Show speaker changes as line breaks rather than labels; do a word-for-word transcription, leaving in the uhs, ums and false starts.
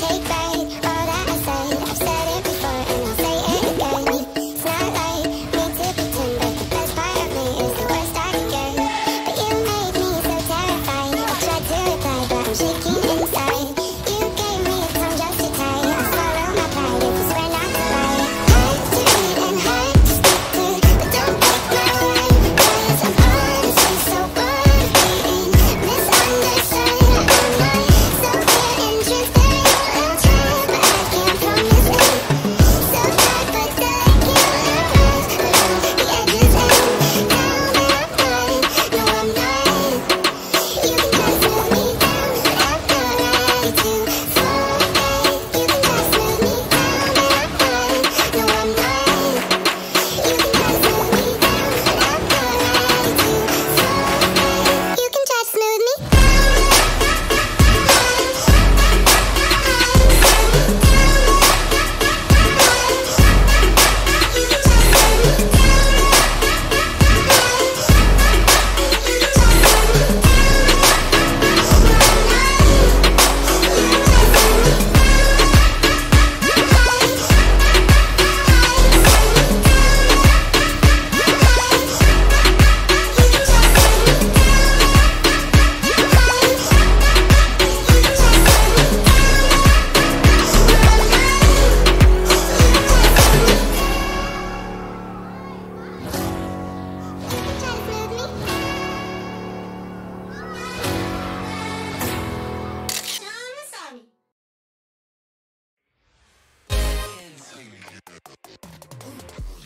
take back all that I said. I've said it before and I'll say it again. It's not like me to pretend, but the best part of me is the worst I can get. But you made me so terrified. I tried to reply, but I'm shaking inside. You gave me a tongue just to tie. I swallow my pride if you swear not to lie. Hard to read and hard to stick to, but don't break my word, 'cause I'm honestly so bored of being misunderstood. I'm not so clear and truthful. I'll try, but I can't promise it. So hard, but that you around the edges end. Now that I'm fine, no I'm not. You can just move me down, but I'm not ready to fall back. You can just move me down, but I'm fine, no I'm not. You can just move me down, but I'm not ready to fall back. You can just smooth me down. Shawn, Wasabi.